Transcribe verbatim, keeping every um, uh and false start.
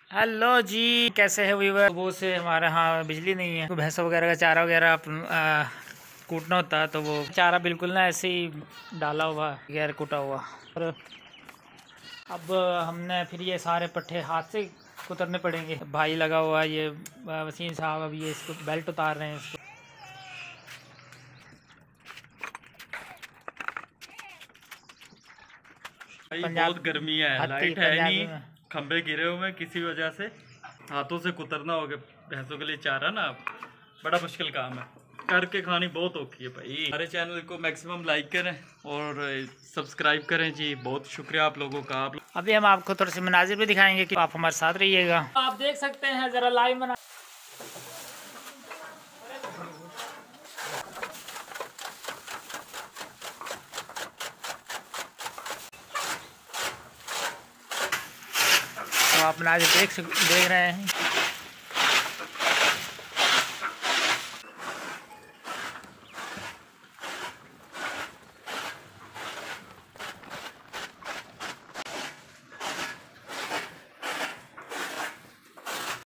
Hello जी, कैसे है viewer. वो से हमारे यहाँ बिजली नहीं है, तो भैंसों वगैरह का चारा वगैरह कूटना होता है, तो वो चारा बिल्कुल ना ऐसे ही डाला हुआ गैर कूटा हुआ। और अब हमने फिर ये सारे पट्ठे हाथ से कुतरने पड़ेंगे। भाई लगा हुआ है ये वसीम साहब, अब ये इसको बेल्ट उतार रहे हैं इसको। भाई पंजाब बहुत गर्मी है, हत्ती लाइट है पंजाबी नहीं, में। खंबे गिरे हुए हैं किसी वजह से। हाथों से कुतरना हो गया भैंसों के लिए चारा ना, बड़ा मुश्किल काम है। करके खानी बहुत औखी है भाई। हमारे चैनल को मैक्सिमम लाइक करें और सब्सक्राइब करें जी, बहुत शुक्रिया आप लोगों का। आप अभी हम आपको थोड़े से मनाजिर भी दिखाएंगे कि आप हमारे साथ रहिएगा। आप देख सकते हैं जरा लाइव मना। तो आप मनाजिर देख देख रहे हैं।